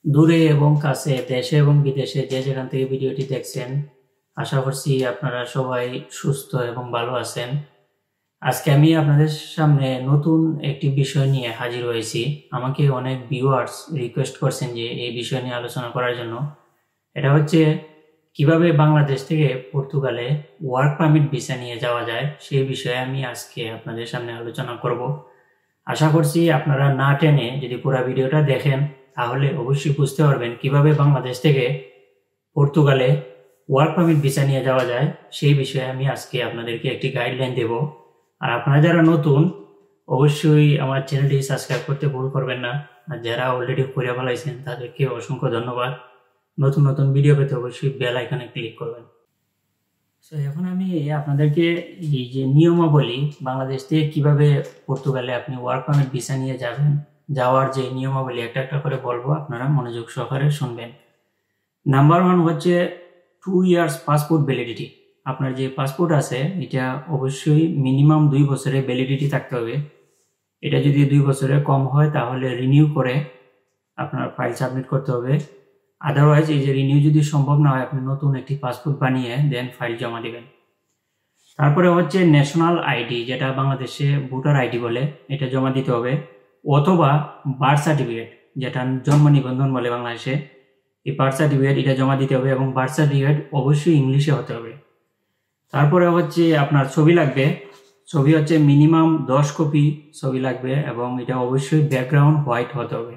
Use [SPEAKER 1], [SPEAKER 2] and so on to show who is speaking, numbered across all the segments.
[SPEAKER 1] দূরে এবং কাছে, দেশে এবং বিদেশে যে যেখান থেকে ভিডিওটি দেখছেন, আশা করছি আপনারা সবাই সুস্থ এবং ভালো আছেন। আজকে আমি আপনাদের সামনে নতুন একটি বিষয় নিয়ে হাজির হয়েছি। আমাকে অনেক ভিউয়ার্স রিকোয়েস্ট করছেন যে এই বিষয় নিয়ে আলোচনা করার জন্য। এটা হচ্ছে কিভাবে বাংলাদেশ থেকে পর্তুগালে ওয়ার্ক পারমিট ভিসা নিয়ে যাওয়া যায়, সেই বিষয়ে আমি আজকে আপনাদের সামনে আলোচনা করব। আশা করছি আপনারা না টেনে যদি পুরো ভিডিওটা দেখেন তাহলে অবশ্যই বুঝতে পারবেন কিভাবে বাংলাদেশ থেকে পর্তুগালে ওয়ার্ক পারমিট ভিসা নিয়ে যাওয়া যায়। সেই বিষয়ে আমি আজকে আপনাদেরকে একটি গাইডলাইন দেব। আর আপনারা যারা নতুন, অবশ্যই আমার চ্যানেলটি সাবস্ক্রাইব করতে ভুল করবেন না। আর যারা অলরেডি করে ফেলাইছেন তাদেরকে অসংখ্য ধন্যবাদ। নতুন নতুন ভিডিও পেতে অবশ্যই বেল আইকনে ক্লিক করবেন। সো এখন আমি আপনাদেরকে এই যে নিয়মাবলী, বাংলাদেশ থেকে কিভাবে পর্তুগালে আপনি ওয়ার্ক পারমিট ভিসা নিয়ে যাওয়ার যে নিয়মাবলী একটা একটা করে বলবো, আপনারা মনোযোগ সহকারে শুনবেন। নাম্বার 1 হচ্ছে 2 ইয়ার্স পাসপোর্ট ভ্যালিডিটি। আপনার যে পাসপোর্ট আছে এটা অবশ্যই মিনিমাম 2 বছরের ভ্যালিডিটি থাকতে হবে। এটা যদি 2 বছরের কম হয় তাহলে রিনিউ করে আপনার ফাইল সাবমিট করতে হবে। আদারওয়াইজ এই যে রিনিউ যদি সম্ভব না হয়, আপনি নতুন একটি পাসপোর্ট বানিয়ে দেন ফাইল জমা দিবেন। তারপরে হচ্ছে ন্যাশনাল আইডি, যেটা বাংলাদেশে ভোটার আইডি বলে, এটা জমা দিতে হবে। অথবা বার্থ সার্টিফিকেট, যেটা জন্ম নিবন্ধন বলে বাংলাদেশে, এই বার্থ সার্টিফিকেট এটা জমা দিতে হবে এবং বার্থ সার্টিফিকেট অবশ্যই ইংলিশে হতে হবে। তারপরে হচ্ছে আপনার ছবি লাগবে। ছবি হচ্ছে মিনিমাম 10 কপি ছবি লাগবে এবং এটা অবশ্যই ব্যাকগ্রাউন্ড হোয়াইট হতে হবে।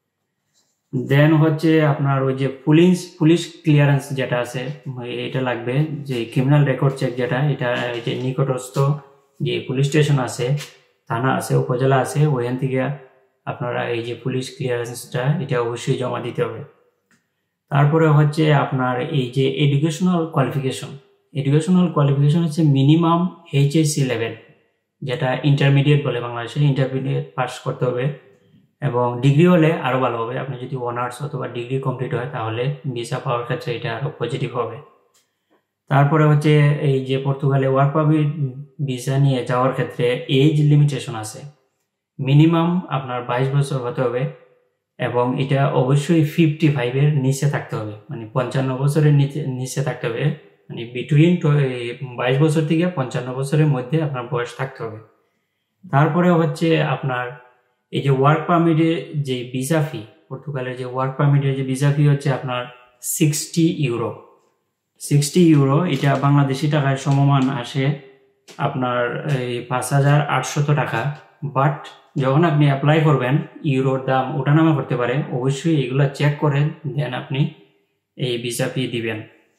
[SPEAKER 1] দেন হচ্ছে আপনার ওই যে পুলিশ ক্লিয়ারেন্স যেটা আছে এটা লাগবে, যে ক্রিমিনাল রেকর্ড চেক যেটা, এটা এই যে নিকটস্থ যে পুলিশ স্টেশন আছে, থানা আছে, উপজেলা আছে, ওইখান থেকে আপনারা এই যে পুলিশ ক্লিয়ারেন্সটা এটা অবশ্যই জমা দিতে হবে। তারপরে হচ্ছে আপনার এই যে এডুকেশনাল কোয়ালিফিকেশন হচ্ছে মিনিমাম এইচএসসি লেভেল, যেটা ইন্টারমিডিয়েট বলে বাংলাদেশে, ইন্টারমিডিয়েট পাস করতে হবে। এবং ডিগ্রি হলে আরও ভালো হবে। আপনি যদি অনার্স অথবা ডিগ্রি কমপ্লিট হয় তাহলে ভিসা পাওয়ার ক্ষেত্রে এটা আরও পজিটিভ হবে। তারপরে হচ্ছে এই যে পর্তুগালে ওয়ার্ক পারমিট ভিসা নিয়ে যাওয়ার ক্ষেত্রে এজ লিমিটেশন আছে। মিনিমাম আপনার 22 বছর হতে হবে এবং এটা অবশ্যই 55-এর নিচে থাকতে হবে, মানে 55 বছরের নিচে থাকতে হবে। মানে বিটুইন 22 বছর থেকে 55 বছরের মধ্যে আপনার বয়স থাকতে হবে। তারপরে হচ্ছে আপনার এই যে ওয়ার্ক পারমিটের যে ভিসা ফি, পর্তুগালের যে ওয়ার্ক পারমিটের যে ভিসা ফি হচ্ছে আপনার 60 ইউরো। 60 ইউরো এটা বাংলাদেশি টাকায় সমমান আসে আপনার এই 5800 টাকা। বাট যখন আপনি অ্যাপ্লাই করবেন ইউরোর দাম ওঠানামা করতে পারে, অবশ্যই এগুলো চেক করে দেন আপনি এই ভিসা ফি দিবেন।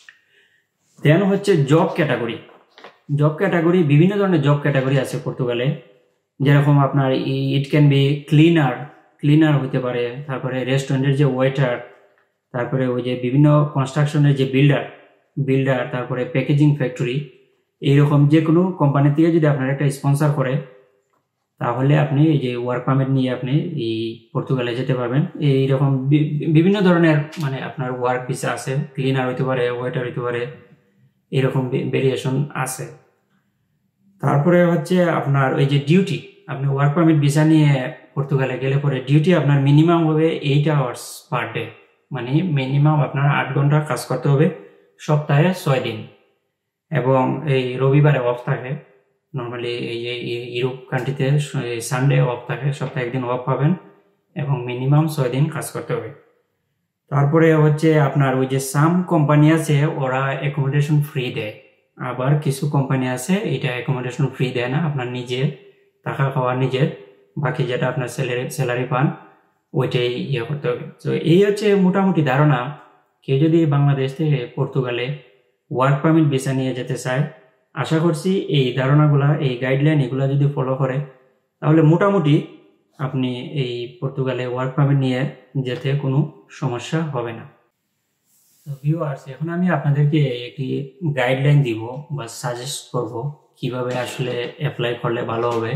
[SPEAKER 1] দেন হচ্ছে জব ক্যাটাগরি, বিভিন্ন ধরনের জব ক্যাটাগরি আছে পর্তুগালে। যেরকম আপনার ইট ক্যান বি ক্লিনার হতে পারে, তারপরে রেস্টুরেন্টের যে ওয়েটার, তারপরে ওই যে বিভিন্ন কনস্ট্রাকশনের যে বিল্ডার, তারপরে প্যাকেজিং ফ্যাক্টরি, এইরকম যে কোনো কোম্পানি থেকে যদি আপনার একটা স্পন্সর করে তাহলে আপনি এই যে ওয়ার্ক পারমিট নিয়ে আপনি এই পর্তুগালে যেতে পারবেন। এইরকম বিভিন্ন ধরনের মানে আপনার ওয়ার্ক ভিসা আছে, ক্লিনার হইতে পারে, ওয়েটার হইতে পারে, এরকম ভেরিয়েশন আছে। তারপরে হচ্ছে আপনার ওই যে ডিউটি, আপনি ওয়ার্ক পারমিট ভিসা নিয়ে পর্তুগালে গেলে পরে ডিউটি আপনার মিনিমাম হবে 8 আওয়ার্স পার ডে, মানে মিনিমাম আপনার 8 ঘন্টা কাজ করতে হবে সপ্তাহে 6 দিন। এবং এই রবিবারে অফ থাকে। নর্মালি এই যে ইউরোপ কান্ট্রিতে সানডে অফ থাকে, সপ্তাহে একদিন অফ পাবেন এবং মিনিমাম 6 দিন কাজ করতে হবে। তারপরে হচ্ছে আপনার ওই যে সাম কোম্পানি আছে ওরা অ্যাকোমোডেশন ফ্রি দেয়, আবার কিছু কোম্পানি আছে এটা অ্যাকোমোডেশন ফ্রি দেয় না, আপনার নিজে টাকা খাওয়া নিজের, বাকি যেটা আপনার স্যালারি পান ওইটাই ইয়ে করতে হবে। তো এই হচ্ছে মোটামুটি ধারণা। কেউ যদি বাংলাদেশ থেকে পর্তুগালে ওয়ার্ক পারমিট ভিসা নিয়ে যেতে চায়, আশা করছি এই ধারণাগুলা, এই গাইডলাইন এগুলা যদি ফলো করে তাহলে মোটামুটি আপনি এই পর্তুগালে ওয়ার্ক পারমিট নিয়ে যেতে কোনো সমস্যা হবে না। তো ভিউয়ার্স, এখন আমি আপনাদেরকে একটি গাইডলাইন দিব বা সাজেস্ট করব কিভাবে আসলে অ্যাপ্লাই করলে ভালো হবে।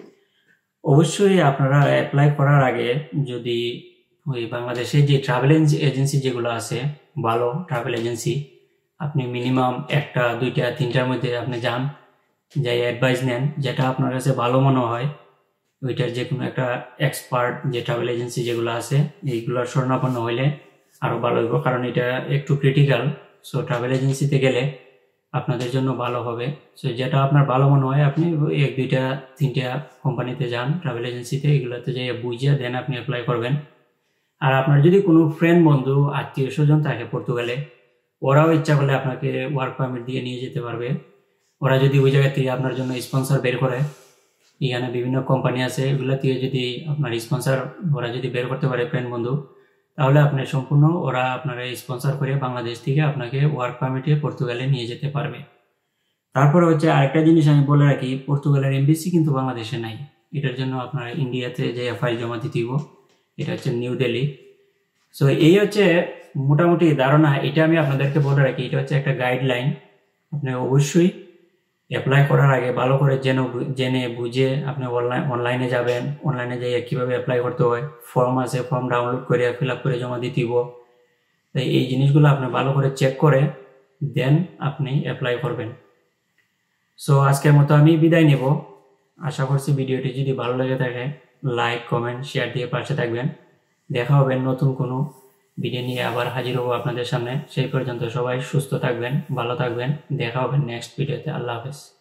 [SPEAKER 1] অবশ্যই আপনারা অ্যাপ্লাই করার আগে যদি ওই বাংলাদেশে যে ট্রাভেল এজেন্সি যেগুলো আছে, ভালো ট্রাভেল এজেন্সি, আপনি মিনিমাম 1টা 2টা 3টার মধ্যে আপনি যান, যাই অ্যাডভাইস নেন, যেটা আপনার কাছে ভালো মনে হয় ওইটার যে কোনো একটা এক্সপার্ট যে ট্রাভেল এজেন্সি যেগুলো আছে এইগুলোর শরণাপন্ন হইলে আরও ভালো হইব, কারণ এটা একটু ক্রিটিক্যাল। সো ট্রাভেল এজেন্সিতে গেলে আপনাদের জন্য ভালো হবে। সো যেটা আপনার ভালো মনে হয় আপনি 1, 2, 3 কোম্পানিতে যান ট্রাভেল এজেন্সিতে, এগুলোতে যেয়ে বুঝিয়ে দেন আপনি অ্যাপ্লাই করবেন। আর আপনার যদি কোনো ফ্রেন্ড বন্ধু আত্মীয় স্বজন থাকে পর্তুগালে, ওরাও ইচ্ছা করলে আপনাকে ওয়ার্ক পারমিট দিয়ে নিয়ে যেতে পারবে। ওরা যদি ওই জায়গা থেকে আপনার জন্য স্পন্সর বের করে, এখানে বিভিন্ন কোম্পানি আছে, এগুলো থেকে যদি আপনার স্পন্সর ওরা যদি বের করতে পারে ফ্রেন্ড বন্ধু, তাহলে আপনি সম্পূর্ণ ওরা আপনারা স্পন্সর করে বাংলাদেশ থেকে আপনাকে ওয়ার্ক পারমিটে পর্তুগালে নিয়ে যেতে পারবে। তারপরে হচ্ছে আরেকটা জিনিস আমি বলে রাখি, পর্তুগালের এমবেসি কিন্তু বাংলাদেশে নাই। এটার জন্য আপনার ইন্ডিয়াতে যে ফাইল জমা দিতে হইব, এটা হচ্ছে নিউ দিল্লি। সো এই হচ্ছে মোটামুটি ধারণা, এটা আমি আপনাদেরকে বলে রাখি, এটা হচ্ছে একটা গাইডলাইন। আপনি অবশ্যই অ্যাপ্লাই করার আগে ভালো করে জেনে বুঝে আপনি অনলাইনে যাবেন, অনলাইনে যেয়ে কীভাবে অ্যাপ্লাই করতে হয়, ফর্ম আছে, ফর্ম ডাউনলোড করে ফিল আপ করে জমা দিতে হইব। তাই এই জিনিসগুলো আপনি ভালো করে চেক করে দেন আপনি অ্যাপ্লাই করবেন। সো আজকের মতো আমি বিদায় নেব। আশা করছি ভিডিওটি যদি ভালো লেগে থাকে লাইক, কমেন্ট, শেয়ার দিয়ে পাশে থাকবেন। দেখা হবে নতুন কোনো ভিডিও নিয়ে, আবার হাজির হব আপনাদের সামনে। সেই পর্যন্ত সবাই সুস্থ থাকবেন, ভালো থাকবেন। দেখা হবে নেক্সট ভিডিওতে। আল্লাহ হাফেজ।